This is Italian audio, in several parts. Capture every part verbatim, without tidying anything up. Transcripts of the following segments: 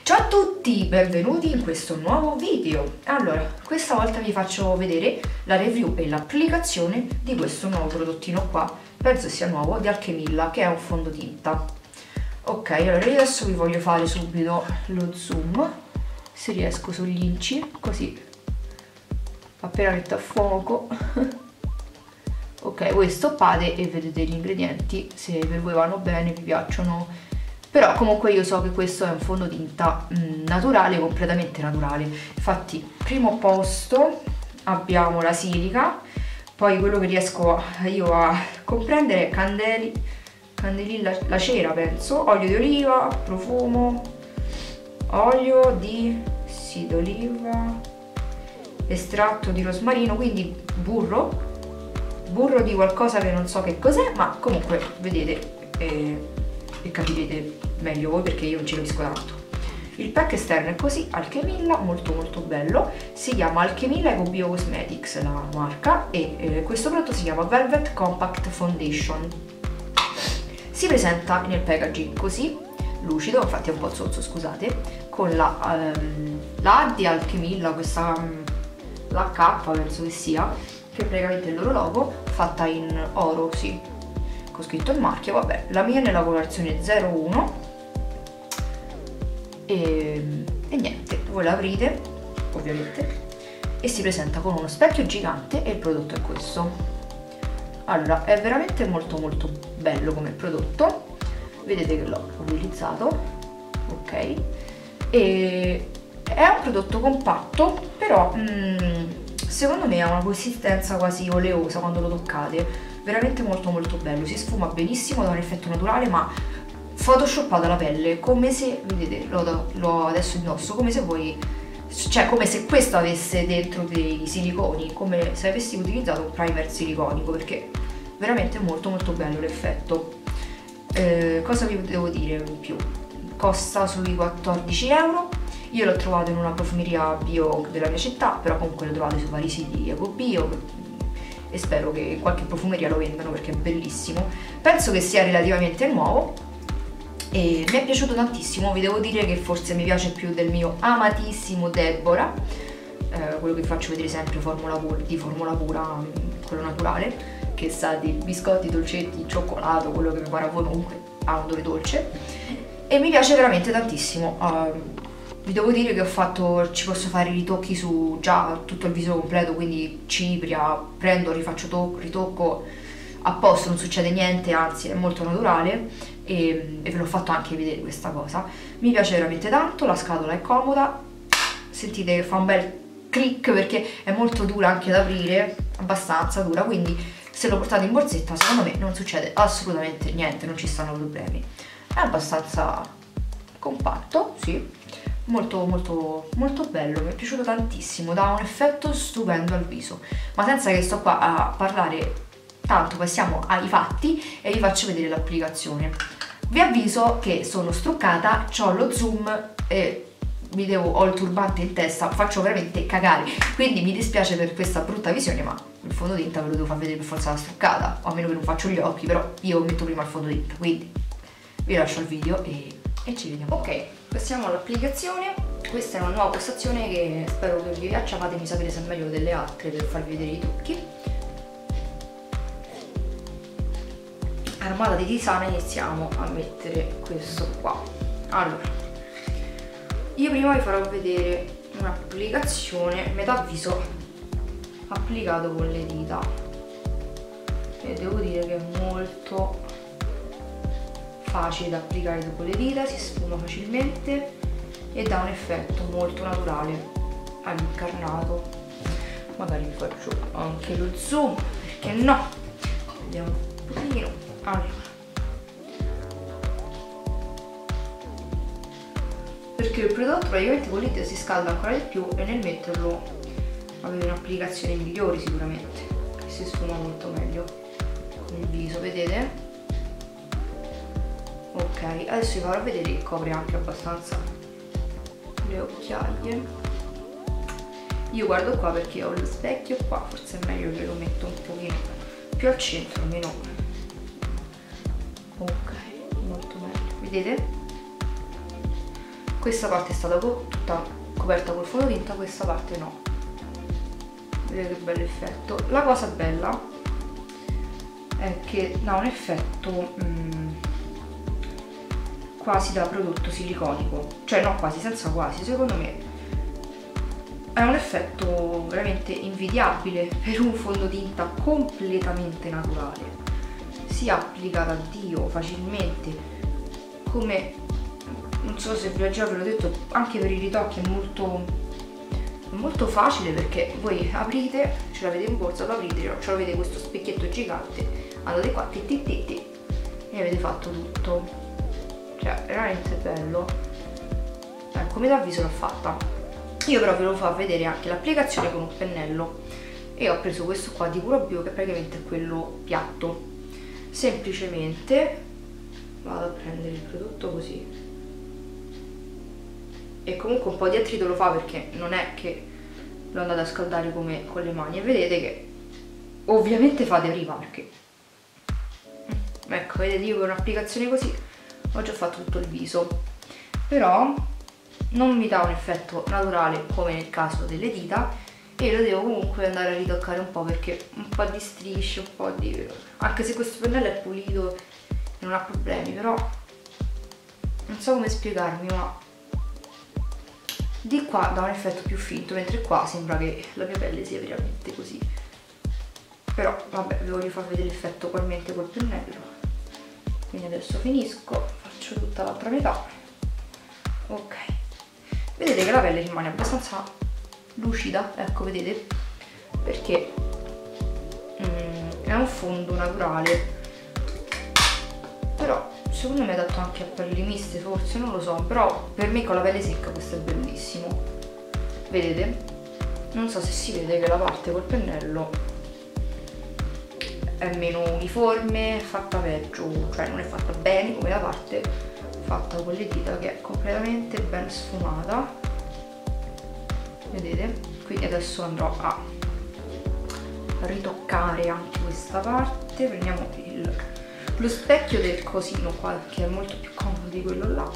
Ciao a tutti, benvenuti in questo nuovo video. Allora, questa volta vi faccio vedere la review e l'applicazione di questo nuovo prodottino qua, penso sia nuovo, di Alchemilla, che è un fondotinta. Ok, allora io adesso vi voglio fare subito lo zoom, se riesco sugli inci, così appena metto a fuoco. Ok, voi stoppate e vedete gli ingredienti, se per voi vanno bene, vi piacciono. Però comunque io so che questo è un fondotinta mh, naturale, completamente naturale. Infatti, primo posto abbiamo la silica, poi quello che riesco io a comprendere è candeli, candelilla, la cera penso, olio di oliva, profumo, olio di sì, d'oliva, estratto di rosmarino, quindi burro, burro di qualcosa che non so che cos'è, ma comunque vedete eh, e capirete meglio voi perché io non ci capisco tanto. Il pack esterno è così, Alchemilla, molto molto bello, si chiama Alchemilla Eco Bio Cosmetics la marca e eh, questo prodotto si chiama Velvet Compact Foundation. Si presenta nel packaging così, lucido, infatti è un po' zozzo, scusate, con la, um, la A di Alchemilla, questa um, la K penso che sia, che è praticamente il loro logo, fatta in oro, sì, con scritto il marchio. Vabbè, la mia è nella colorazione zero uno e, e niente, voi la aprite ovviamente e si presenta con uno specchio gigante e il prodotto è questo. Allora, è veramente molto molto bello come prodotto, vedete che l'ho utilizzato, ok, e è un prodotto compatto, però mm, secondo me ha una consistenza quasi oleosa quando lo toccate, veramente molto molto bello, si sfuma benissimo, dà un effetto naturale ma photoshoppato alla pelle, come se, vedete, l'ho adesso indosso, come se voi, cioè come se questo avesse dentro dei siliconi, come se avessi utilizzato un primer siliconico, perché veramente molto molto bello l'effetto. Eh, cosa vi devo dire in più? Costa sui quattordici euro. Io l'ho trovato in una profumeria bio della mia città, però comunque lo trovate su vari siti eco bio e spero che qualche profumeria lo vendano perché è bellissimo. Penso che sia relativamente nuovo e mi è piaciuto tantissimo. Vi devo dire che forse mi piace più del mio amatissimo Deborah, eh, quello che faccio vedere sempre formula pura, di formula pura, quello naturale, che sa di biscotti, dolcetti, cioccolato, quello che mi pare a voi, comunque ha un odore dolce e mi piace veramente tantissimo. Uh, Vi devo dire che ho fatto, ci posso fare i ritocchi su già tutto il viso completo, quindi cipria, prendo, rifaccio tocco, ritocco a posto, non succede niente, anzi è molto naturale e, e ve l'ho fatto anche vedere questa cosa. Mi piace veramente tanto, la scatola è comoda, sentite che fa un bel click perché è molto dura anche da aprire, abbastanza dura, quindi se lo portate in borsetta secondo me non succede assolutamente niente, non ci stanno problemi. È abbastanza compatto, sì. Molto molto molto bello, mi è piaciuto tantissimo, dà un effetto stupendo al viso, ma senza che sto qua a parlare tanto, passiamo ai fatti e vi faccio vedere l'applicazione. Vi avviso che sono struccata, ho lo zoom e mi devo, ho il turbante in testa, faccio veramente cagare, quindi mi dispiace per questa brutta visione, ma il fondotinta ve lo devo far vedere per forza la struccata, o a meno che non faccio gli occhi, però io metto prima il fondotinta, quindi vi lascio il video e, e ci vediamo. Ok, passiamo all'applicazione. Questa è una nuova postazione che spero che vi piaccia, fatemi sapere se è meglio delle altre per farvi vedere i trucchi. Armata di tisana iniziamo a mettere questo qua. Allora, io prima vi farò vedere un'applicazione metà viso applicato con le dita e devo dire che è molto facile da applicare dopo le dita, si sfuma facilmente e dà un effetto molto naturale all'incarnato. Magari vi faccio anche lo zoom, perché no? Vediamo un pochino. Allora, perché il prodotto praticamente con l'iter si scalda ancora di più e nel metterlo avete un'applicazione migliore sicuramente, che si sfuma molto meglio con il viso, vedete? Ok, adesso vi farò vedere che copre anche abbastanza le occhiaie. Io guardo qua perché ho lo specchio qua, forse è meglio che lo metto un pochino più al centro, almeno. Ok, molto meglio, vedete? questa parte è stata co tutta coperta col fondotinta, questa parte no. Vedete che bello effetto. La cosa bella è che dà un effetto mm, quasi da prodotto siliconico, cioè no quasi, senza quasi, secondo me è un effetto veramente invidiabile per un fondotinta completamente naturale. Si applica da Dio facilmente, come non so se vi ho già ve l'ho detto, anche per i ritocchi è molto, molto facile, perché voi aprite, ce l'avete in borsa, lo aprite, ce l'avete questo specchietto gigante, andate qua ti, ti, ti, ti, e avete fatto tutto. Cioè veramente bello. Ecco, metà viso l'ho fatta. Io però ve lo fa vedere anche l'applicazione con un pennello, e ho preso questo qua di Puro Bio, che praticamente è quello piatto. Semplicemente vado a prendere il prodotto così, e comunque un po' di attrito lo fa, perché non è che lo andate a scaldare come con le mani, e vedete che ovviamente fate prima, perché ecco, vedete, io con un'applicazione così ho già fatto tutto il viso, però non mi dà un effetto naturale come nel caso delle dita, e lo devo comunque andare a ritoccare un po', perché un po' di strisce, un po' di... anche se questo pennello è pulito e non ha problemi, però non so come spiegarmi, ma di qua dà un effetto più finto, mentre qua sembra che la mia pelle sia veramente così. Però vabbè, vi voglio far vedere l'effetto ugualmente col pennello. Quindi adesso finisco, faccio tutta l'altra metà. Ok, vedete che la pelle rimane abbastanza lucida, ecco, vedete, perché mm, è un fondo naturale, però secondo me è adatto anche a pelli miste, forse, non lo so, però per me con la pelle secca questo è bellissimo. Vedete? Non so se si vede che la parte col pennello è meno uniforme, è fatta peggio, cioè non è fatta bene come la parte fatta con le dita, che è completamente ben sfumata. Vedete? Quindi adesso andrò a ritoccare anche questa parte. Prendiamo il, lo specchio del cosino qua, che è molto più comodo di quello là.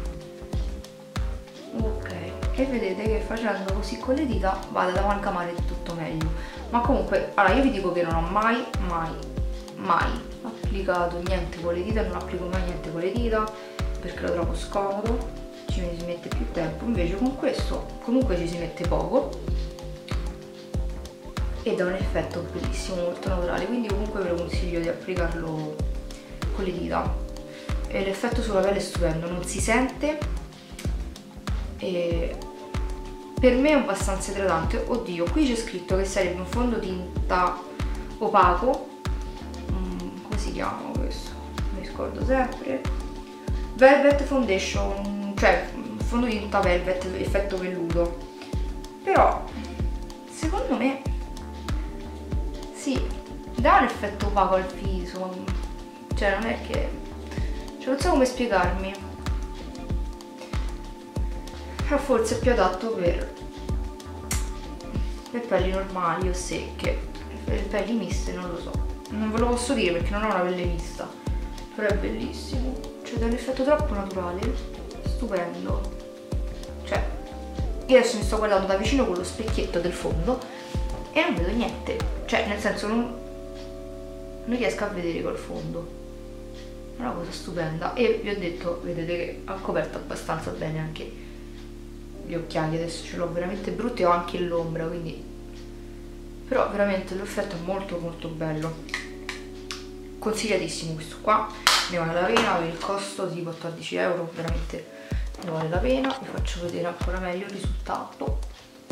Ok, e vedete che facendo così con le dita vado ad amalgamare tutto meglio. Ma comunque, allora io vi dico che non ho mai, mai, mai applicato niente con le dita, non applico mai niente con le dita perché lo trovo scomodo, ci si mette più tempo. Invece con questo comunque ci si mette poco e dà un effetto bellissimo, molto naturale, quindi comunque ve lo consiglio di applicarlo con le dita. E l'effetto sulla pelle è stupendo, non si sente e per me è abbastanza idratante. Oddio, qui c'è scritto che sarebbe un fondotinta opaco, mm, come si chiama questo? Mi scordo sempre. Velvet Foundation, cioè fondotinta velvet, effetto velluto. Però secondo me sì, dà un effetto opaco al viso, cioè non è che, cioè non so come spiegarmi, però forse è più adatto per, per pelli normali o secche. Per pelli miste non lo so, non ve lo posso dire perché non ho una pelle mista, però è bellissimo, cioè dà un effetto troppo naturale, stupendo. Cioè io adesso mi sto guardando da vicino con lo specchietto del fondo e non vedo niente, cioè nel senso non, non riesco a vedere col fondo. È una cosa stupenda. E vi ho detto, vedete che ha coperto abbastanza bene anche gli occhiali, adesso ce l'ho veramente brutti, ho anche l'ombra, quindi, però veramente l'effetto è molto molto bello, consigliatissimo questo qua, ne vale la pena per il costo di quattordici euro, veramente ne vale la pena. Vi faccio vedere ancora meglio il risultato,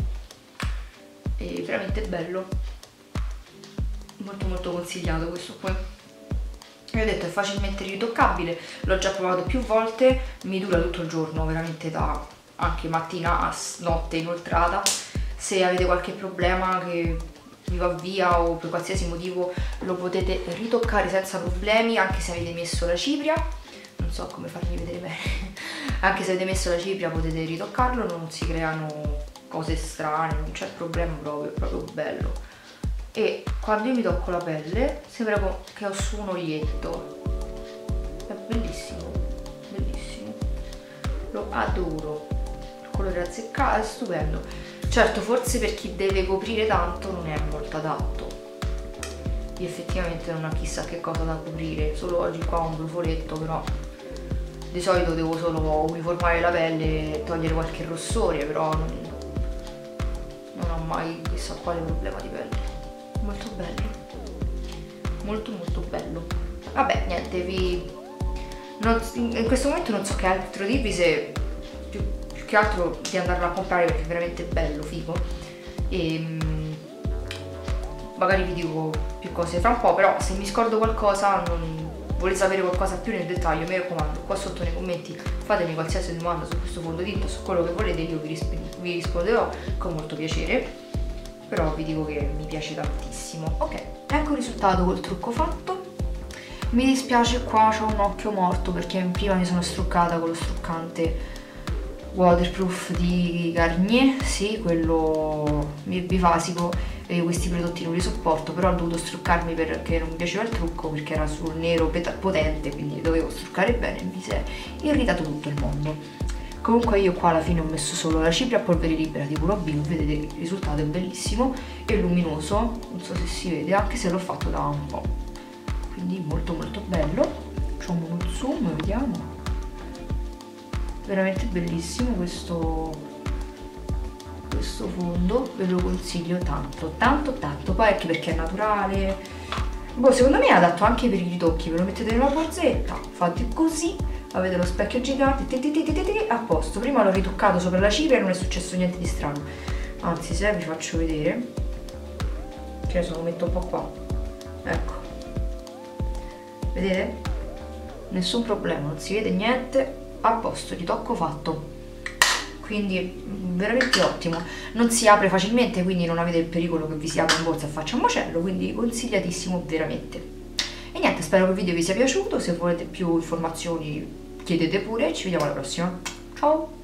è veramente bello, molto molto consigliato questo qui. Vi ho detto è facilmente ritoccabile, l'ho già provato più volte, mi dura tutto il giorno, veramente da anche mattina a notte inoltrata. Se avete qualche problema che vi va via o per qualsiasi motivo lo potete ritoccare senza problemi, anche se avete messo la cipria, non so come farvi vedere bene, anche se avete messo la cipria potete ritoccarlo, non si creano cose strane, non c'è problema proprio, è proprio bello. E quando io mi tocco la pelle sembra che ho su un olietto, è bellissimo, bellissimo, lo adoro. colore azzeccato, è stupendo. Certo, forse per chi deve coprire tanto non è molto adatto, effettivamente non ha chissà che cosa da coprire, solo oggi qua ho un brufoletto, però di solito devo solo uniformare la pelle e togliere qualche rossore, però non, non ho mai chissà quale problema di pelle. Molto bello, molto molto bello. Vabbè, niente, vi non, in questo momento non so che altro dirvi, se più, più che altro di andarlo a comprare perché è veramente bello, figo, e magari vi dico più cose fra un po', però se mi scordo qualcosa, non volete sapere qualcosa più nel dettaglio, mi raccomando, qua sotto nei commenti fatemi qualsiasi domanda su questo fondotinta, su quello che volete, io vi, risp vi risponderò con molto piacere, però vi dico che mi piace tantissimo. Ok, ecco il risultato col trucco fatto. Mi dispiace, qua c'ho un occhio morto perché prima mi sono struccata con lo struccante waterproof di Garnier, sì, quello bifasico, e io questi prodotti non li sopporto, però ho dovuto struccarmi perché non mi piaceva il trucco, perché era sul nero potente, quindi dovevo struccare bene e mi si è irritato tutto il mondo. Comunque io qua alla fine ho messo solo la cipria a polvere libera di Puro Bio, vedete il risultato è bellissimo e luminoso, non so se si vede, anche se l'ho fatto da un po', quindi molto molto bello. Facciamo uno zoom, vediamo, veramente bellissimo questo questo fondo, ve lo consiglio tanto tanto tanto, poi anche perché è naturale, boh, secondo me è adatto anche per i ritocchi, ve lo mettete nella borsetta, fate così, avete lo specchio gigante, a posto. Prima l'ho ritoccato sopra la cipria e non è successo niente di strano, anzi se vi faccio vedere, che adesso lo metto un po' qua, ecco, vedete? Nessun problema, non si vede niente, a posto, ritocco fatto, quindi veramente ottimo, non si apre facilmente, quindi non avete il pericolo che vi si apra in borsa e faccia un macello, quindi consigliatissimo veramente. E niente, spero che il video vi sia piaciuto, se volete più informazioni chiedete pure e ci vediamo alla prossima, ciao!